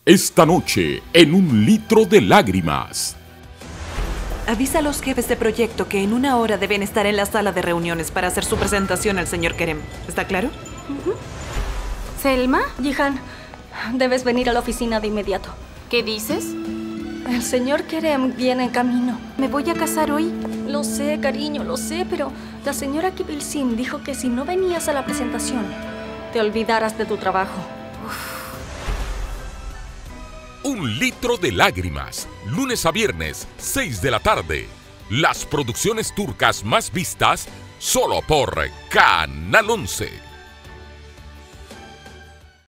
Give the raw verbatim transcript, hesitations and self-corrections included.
Esta noche, en Un Litro de Lágrimas. Avisa a los jefes de proyecto que en una hora deben estar en la sala de reuniones para hacer su presentación al señor Kerem. ¿Está claro? Uh-huh. Selma, Jihan, debes venir a la oficina de inmediato. ¿Qué dices? El señor Kerem viene en camino. Me voy a casar hoy. Lo sé, cariño, lo sé, pero la señora Kibilsin dijo que si no venías a la presentación, te olvidaras de tu trabajo. Uf. Un Litro de Lágrimas, lunes a viernes, seis de la tarde. Las producciones turcas más vistas solo por Canal once.